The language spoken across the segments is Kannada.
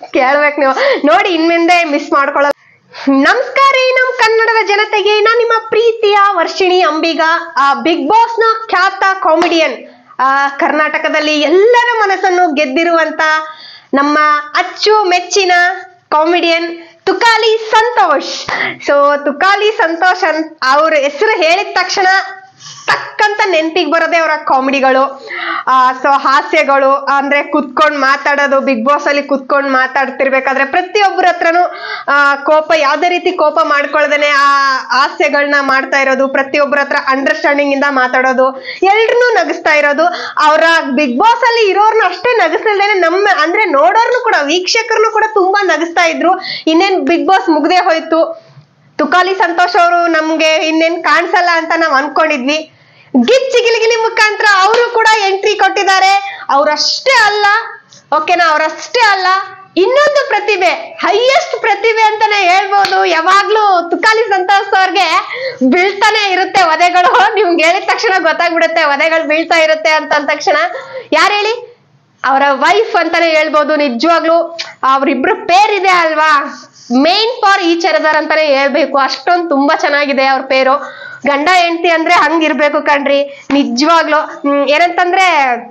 ಕೇಳ್ಬೇಕು ನೀವು ನೋಡಿ, ಇನ್ಮಿಂದೆ ಮಿಸ್ ಮಾಡ್ಕೊಳ್ಳಲ್ಲ. ನಮಸ್ಕಾರ ರೀ ನಮ್ ಕನ್ನಡದ ಜನತೆಗೆ, ನಾನು ನಿಮ್ಮ ಪ್ರೀತಿಯ ವರ್ಷಿಣಿ ಅಂಬಿಗ. ಬಿಗ್ ಬಾಸ್ ನ ಖ್ಯಾತ ಕಾಮಿಡಿಯನ್, ಕರ್ನಾಟಕದಲ್ಲಿ ಎಲ್ಲರ ಮನಸ್ಸನ್ನು ಗೆದ್ದಿರುವಂತ ನಮ್ಮ ಅಚ್ಚು ಮೆಚ್ಚಿನ ಕಾಮಿಡಿಯನ್ ತುಕಾಲಿ ಸಂತೋಷ್. ಸೊ ತುಕಾಲಿ ಸಂತೋಷ್ ಅವ್ರ ಹೆಸರು ಹೇಳಿದ ತಕ್ಷಣ ತಕ್ಕಂತ ನೆನಪಿಗೆ ಬರೋದೇ ಅವರ ಕಾಮಿಡಿಗಳು, ಸೊ ಹಾಸ್ಯಗಳು. ಅಂದ್ರೆ ಕುತ್ಕೊಂಡ್ ಮಾತಾಡೋದು, ಬಿಗ್ ಬಾಸ್ ಅಲ್ಲಿ ಕುತ್ಕೊಂಡ್ ಮಾತಾಡ್ತಿರ್ಬೇಕಾದ್ರೆ ಪ್ರತಿಯೊಬ್ಬರ ಹತ್ರನು ಕೋಪ, ಯಾವ್ದೇ ರೀತಿ ಕೋಪ ಮಾಡ್ಕೊಳ್ದೇನೆ ಆ ಹಾಸ್ಯಗಳನ್ನ ಮಾಡ್ತಾ ಇರೋದು, ಪ್ರತಿಯೊಬ್ಬರ ಹತ್ರ ಅಂಡರ್ಸ್ಟ್ಯಾಂಡಿಂಗ್ ಇಂದ ಮಾತಾಡೋದು, ಎಲ್ರನ್ನೂ ನಗಿಸ್ತಾ ಇರೋದು. ಅವರ ಬಿಗ್ ಬಾಸ್ ಅಲ್ಲಿ ಇರೋರ್ನು ಅಷ್ಟೇ ನಗಿಸ್ತಿಲ್ದೇನೆ ನಮ್ಮ ಅಂದ್ರೆ ನೋಡೋರ್ನು ಕೂಡ, ವೀಕ್ಷಕರನ್ನು ಕೂಡ ತುಂಬಾ ನಗಿಸ್ತಾ ಇದ್ರು. ಇನ್ನೇನ್ ಬಿಗ್ ಬಾಸ್ ಮುಗ್ದೇ ಹೋಯ್ತು, ತುಕಾಲಿ ಸಂತೋಷ್ ಅವರು ನಮ್ಗೆ ಇನ್ನೇನ್ ಕಾಣಿಸಲ್ಲ ಅಂತ ನಾವ್ ಅನ್ಕೊಂಡಿದ್ವಿ. ಗಿಚ್ಚಿ ಗಿಲಿಗಿಲಿ ಮುಖಾಂತರ ಅವರು ಕೂಡ ಎಂಟ್ರಿ ಕೊಟ್ಟಿದ್ದಾರೆ. ಅವರಷ್ಟೇ ಅಲ್ಲ, ಓಕೆನಾ, ಅವರಷ್ಟೇ ಅಲ್ಲ, ಇನ್ನೊಂದು ಪ್ರತಿಭೆ, ಹೈಯೆಸ್ಟ್ ಪ್ರತಿಭೆ ಅಂತಾನೆ ಹೇಳ್ಬೋದು. ಯಾವಾಗ್ಲೂ ತುಕಾಲಿ ಸಂತೋಷ್ ಅವ್ರಿಗೆ ಬೀಳ್ತಾನೆ ಇರುತ್ತೆ ವಧೆಗಳು. ನಿಮ್ಗೆ ಹೇಳಿದ ತಕ್ಷಣ ಗೊತ್ತಾಗ್ಬಿಡುತ್ತೆ ವಧೆಗಳು ಬೀಳ್ತಾ ಇರುತ್ತೆ ಅಂತ ಅಂದ ತಕ್ಷಣ. ಯಾರು ಹೇಳಿ? ಅವರ ವೈಫ್ ಅಂತಾನೆ ಹೇಳ್ಬೋದು. ನಿಜವಾಗ್ಲು ಅವ್ರಿಬ್ರು ಪೇರಿದೆ ಅಲ್ವಾ, ಮೇನ್ ಫಾರ್ ಈಚ್ ಅದರ್ ಅಂತಾನೆ ಹೇಳ್ಬೇಕು. ಅಷ್ಟೊಂದು ತುಂಬಾ ಚೆನ್ನಾಗಿದೆ ಅವ್ರ ಪೇರು. ಗಂಡ ಹೆಂಡತಿ ಅಂದ್ರೆ ಹಂಗಿರ್ಬೇಕು ಕಣ್ರಿ. ನಿಜವಾಗ್ಲು ಏನಂತಂದ್ರೆ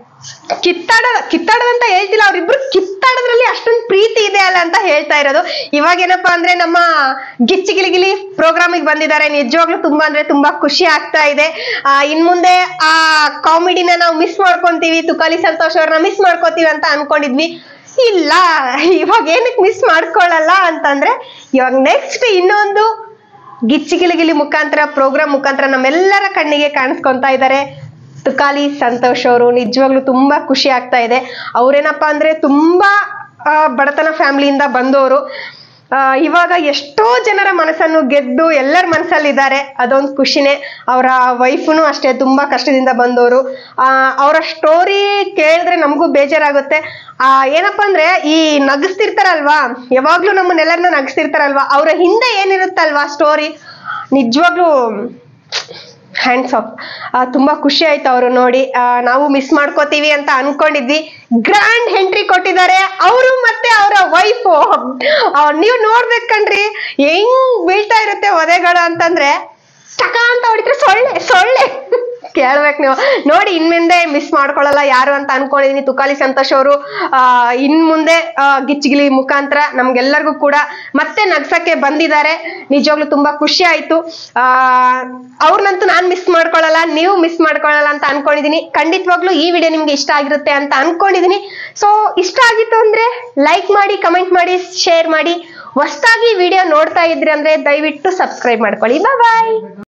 ಕಿತ್ತಾಡೋದಂತ ಹೇಳ್ತಿಲ್ಲ, ಅವ್ರಿಬ್ರು ಕಿತ್ತಾಡೋದ್ರಲ್ಲಿ ಅಷ್ಟೊಂದು ಪ್ರೀತಿ ಇದೆ ಅಲ್ಲ ಅಂತ ಹೇಳ್ತಾ ಇರೋದು. ಇವಾಗ ಏನಪ್ಪಾ ಅಂದ್ರೆ ನಮ್ಮ ಗಿಚ್ಚಿ ಗಿಲಿಗಿಲಿ ಪ್ರೋಗ್ರಾಮಿಗೆ ಬಂದಿದ್ದಾರೆ. ನಿಜವಾಗ್ಲೂ ತುಂಬಾ ಅಂದ್ರೆ ತುಂಬಾ ಖುಷಿ ಆಗ್ತಾ ಇದೆ. ಇನ್ ಮುಂದೆ ಆ ಕಾಮಿಡಿನ ನಾವು ಮಿಸ್ ಮಾಡ್ಕೊಂತೀವಿ, ತುಕಾಲಿ ಸಂತೋಷ್ ಅವ್ರನ್ನ ಮಿಸ್ ಮಾಡ್ಕೋತೀವಿ ಅಂತ ಅನ್ಕೊಂಡಿದ್ವಿ. ಇಲ್ಲ, ಇವಾಗ ಏನಕ್ಕೆ ಮಿಸ್ ಮಾಡ್ಕೊಳ್ಳಲ್ಲ ಅಂತಂದ್ರೆ, ಇವಾಗ ನೆಕ್ಸ್ಟ್ ಇನ್ನೊಂದು ಗಿಚ್ಚಿ ಗಿಲಿಗಿಲಿ ಮುಖಾಂತರ, ಪ್ರೋಗ್ರಾಮ್ ಮುಖಾಂತರ ನಮ್ಮೆಲ್ಲರ ಕಣ್ಣಿಗೆ ಕಾಣಿಸ್ಕೊಂತಾ ಇದ್ದಾರೆ ತುಕಾಲಿ ಸಂತೋಷ್ ಅವರು. ನಿಜವಾಗ್ಲೂ ತುಂಬಾ ಖುಷಿ ಆಗ್ತಾ ಇದೆ. ಅವ್ರೇನಪ್ಪಾ ಅಂದ್ರೆ ತುಂಬಾ ಬಡತನ ಫ್ಯಾಮಿಲಿಯಿಂದ ಬಂದವರು. ಇವಾಗ ಎಷ್ಟೋ ಜನರ ಮನಸ್ಸನ್ನು ಗೆದ್ದು ಎಲ್ಲರ ಮನಸ್ಸಲ್ಲಿ ಇದ್ದಾರೆ, ಅದೊಂದು ಖುಷಿನೇ. ಅವರ ವೈಫ್ನು ಅಷ್ಟೇ ತುಂಬಾ ಕಷ್ಟದಿಂದ ಬಂದವರು. ಅವರ ಸ್ಟೋರಿ ಕೇಳಿದ್ರೆ ನಮಗೂ ಬೇಜಾರಾಗುತ್ತೆ. ಏನಪ್ಪಾ ಅಂದ್ರೆ ಈ ನಗಿಸ್ತಿರ್ತಾರಲ್ವಾ, ಯಾವಾಗ್ಲೂ ನಮ್ಮನ್ನೆಲ್ಲರನ್ನ ನಗಿಸ್ತಿರ್ತಾರಲ್ವಾ, ಅವರ ಹಿಂದೆ ಏನಿರುತ್ತಲ್ವಾ ಸ್ಟೋರಿ, ನಿಜವಾಗ್ಲೂ ಹ್ಯಾಂಡ್ಸ್ ಆಫ್. ತುಂಬಾ ಖುಷಿ ಆಯ್ತು ಅವರು ನೋಡಿ. ನಾವು ಮಿಸ್ ಮಾಡ್ಕೋತೀವಿ ಅಂತ ಅನ್ಕೊಂಡಿದ್ವಿ. ಗ್ರ್ಯಾಂಡ್ ಎಂಟ್ರಿ ಕೊಟ್ಟಿದ್ದಾರೆ ಅವರು ಮತ್ತೆ ಅವರ ವೈಫ್. ನೀವು ನೋಡ್ಬೇಕಣ್ರಿ ಹೆಂಗ್ ಬೀಳ್ತಾ ಇರುತ್ತೆ ವಧೆಗಳು ಅಂತಂದ್ರೆ, ಚಕ ಅಂತ ಹೊಡಿದ್ರೆ ಸೊಳ್ಳೆ ಕೇಳ್ಬೇಕು ನೀವು ನೋಡಿ. ಇನ್ಮಿಂದೆ ಮಿಸ್ ಮಾಡ್ಕೊಳ್ಳಲ್ಲ ಯಾರು ಅಂತ ಅನ್ಕೊಂಡಿದೀನಿ. ತುಕಾಲಿ ಸಂತೋಷ್ ಅವರು ಇನ್ ಮುಂದೆ ಗಿಚ್ಚಿಗಿಲಿ ಮುಖಾಂತರ ನಮ್ಗೆಲ್ಲರಿಗೂ ಕೂಡ ಮತ್ತೆ ನಗ್ಸಕ್ಕೆ ಬಂದಿದ್ದಾರೆ. ನಿಜವಾಗ್ಲೂ ತುಂಬಾ ಖುಷಿ ಆಯ್ತು. ಅವ್ರನ್ನಂತೂ ನಾನ್ ಮಿಸ್ ಮಾಡ್ಕೊಳ್ಳಲ್ಲ, ನೀವು ಮಿಸ್ ಮಾಡ್ಕೊಳ್ಳಲ್ಲ ಅಂತ ಅನ್ಕೊಂಡಿದೀನಿ. ಖಂಡಿತವಾಗ್ಲೂ ಈ ವಿಡಿಯೋ ನಿಮ್ಗೆ ಇಷ್ಟ ಆಗಿರುತ್ತೆ ಅಂತ ಅನ್ಕೊಂಡಿದೀನಿ. ಸೊ ಇಷ್ಟ ಆಗಿತ್ತು ಅಂದ್ರೆ ಲೈಕ್ ಮಾಡಿ, ಕಮೆಂಟ್ ಮಾಡಿ, ಶೇರ್ ಮಾಡಿ. ಹೊಸದಾಗಿ ವಿಡಿಯೋ ನೋಡ್ತಾ ಇದ್ರಿ ಅಂದ್ರೆ ದಯವಿಟ್ಟು ಸಬ್ಸ್ಕ್ರೈಬ್ ಮಾಡ್ಕೊಳ್ಳಿ. ಬಾಯ್.